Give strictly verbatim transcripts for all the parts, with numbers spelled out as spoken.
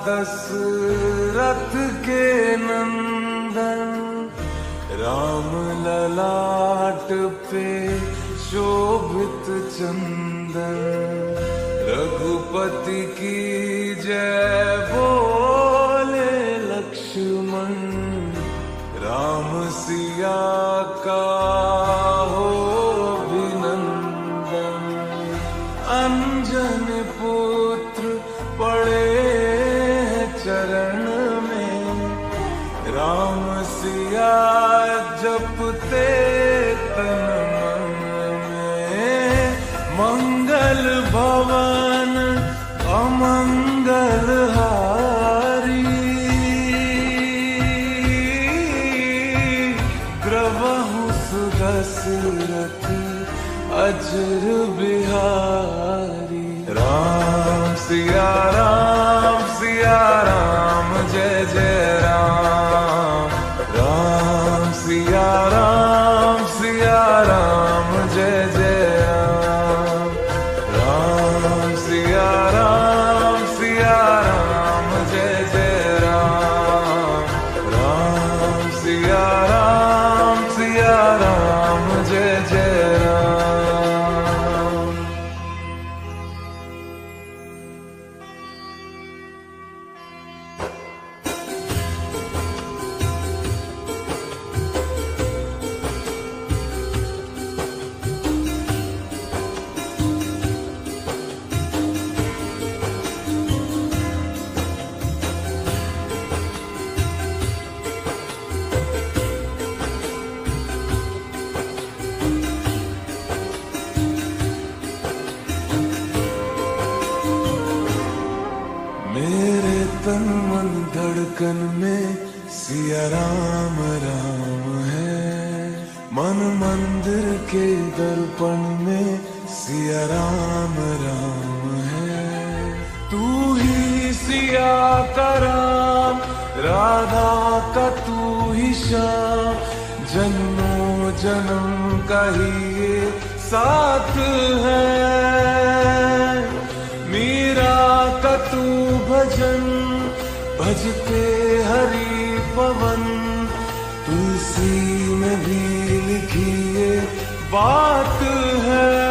दशरथ के नंदन, राम ललाट पे शोभित चंदन। रघुपति की जय बोले लक्ष्मण, राम सिया का हो अभिनंदन। अंजन पुत्र पड़े हैं चरण में, राम सिया जपते तन मन में। मंगल भवन अमंगल हारी, द्रवहु सुदशरथ अजर बिहारी। राम सिया राम सिया राम जय जय राम। राम सिया राम सिया राम जय जय राम। राम सिया राम सिया राम जय जय राम। राम सिया राम सिया राम जय जय राम। मेरे तन मन धड़कन में सिया राम राम है। मन मंदिर के दर्पण में सिया राम राम है। तू ही सिया का राम, राधा का तू ही श्याम। जन्मों जन्म का ही ये साथ है। मीरा का तू भजन, भजते हरि पवन। तुलसी में भी लिखी ये बात है।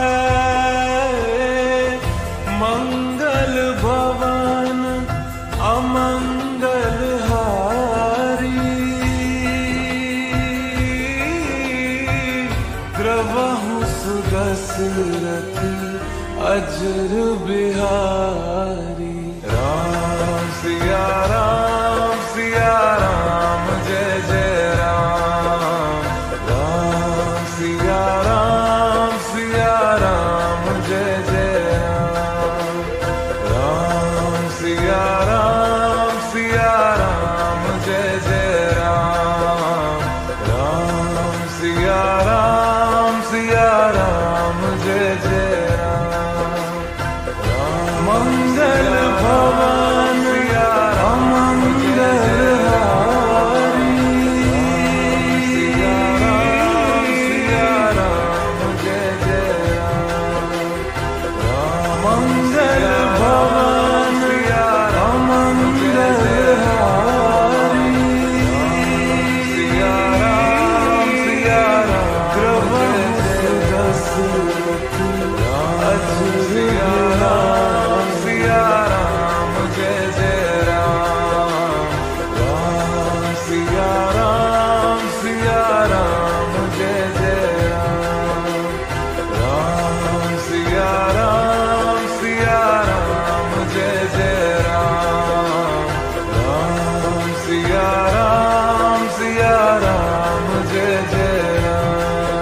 मंगल भवन अमंगल हारी, द्रवहु सुदशरथ अजर बिहारी। राम सिया राम सिया राम जय जय राम। राम सिया राम सिया राम जय जय राम। राम सिया राम सिया राम जय जय राम। राम सिया राम सिया राम जय जय राम। मंगल भवन अमंगल हारी, सिया राम सिया राम जय जय राम। मंगल भवन अमंगल हारी, सिया राम सिया राम जय दशरथ अजर राम। सिया राम जय जय राम। राम सिया राम सिया राम जय जय राम। राम सिया राम सिया राम जय जय राम। राम सिया राम सिया राम जय जय राम।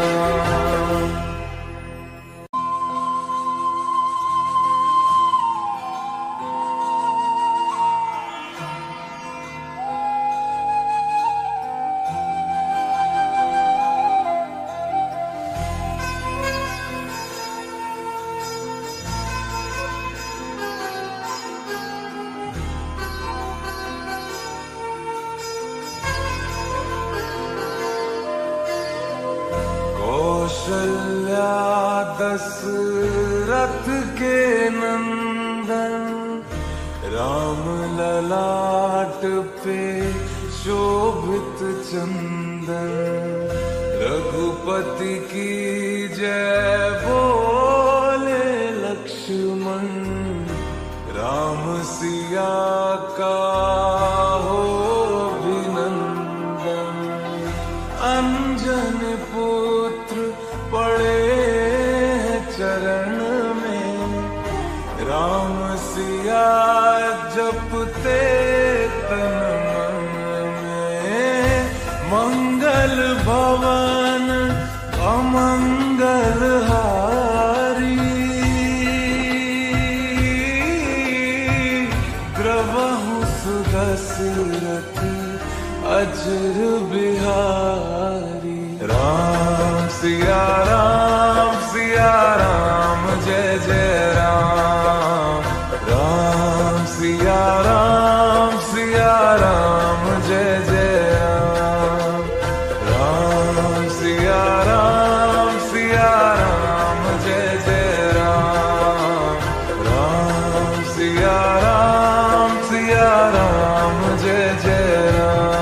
कौशल्या दशरथ के नंदन, राम घाट पे शोभित चंदन, रघुपति की जय बोले लक्ष्मण, राम सिया का हो अभिनंदन। अंजन पुत्र पड़े हैं चरण में, राम सिया जपते तन मन में। मंगल भवन अमंगल हारी, द्रवहु सुदशरथ अजर बिहारी। राम सिया राम सिया राम जय जय राम, राम सिया राम सिया राम जय जय राम, राम सिया राम सिया राम जय जय राम, राम सिया राम सिया राम जय जय राम।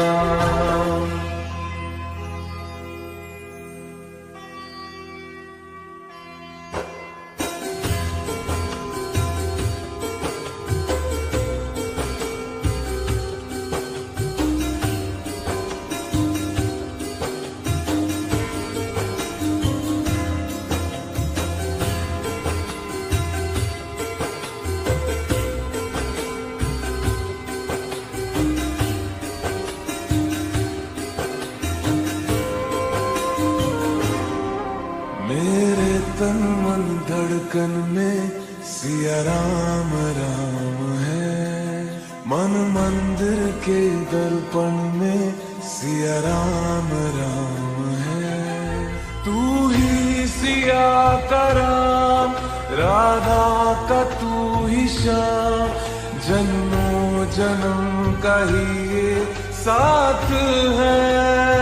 मेरे तन मन धड़कन में सिया राम राम है, मन मंदिर के दर्पण में सिया राम राम है। तू ही सिया का राम, राधा का तू ही श्याम, जन्मों जन्म का ही ये साथ है।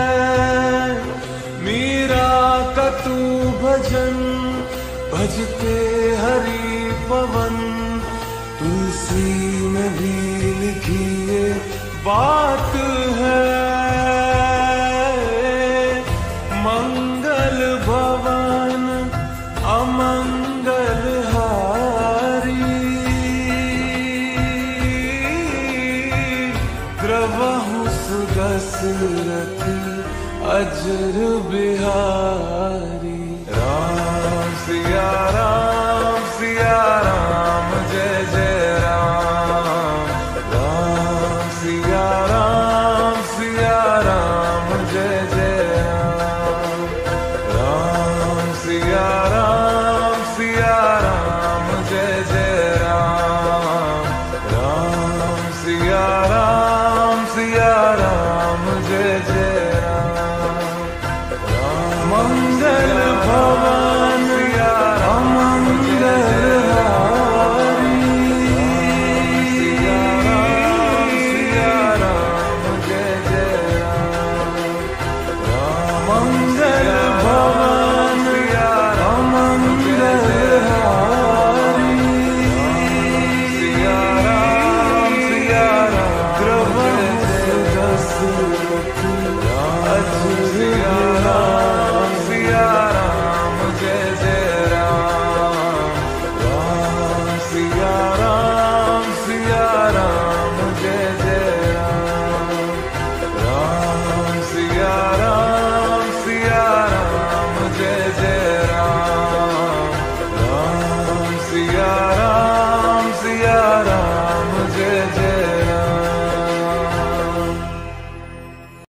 मीरा का तू भजन, भजते हरि पवन, तुलसी में भी लिखी ये बात है। मंगल भवन अमंगल हारी, द्रवहु सुदशरथ अजर बिहारी। राम सिया राम सिया राम जय जय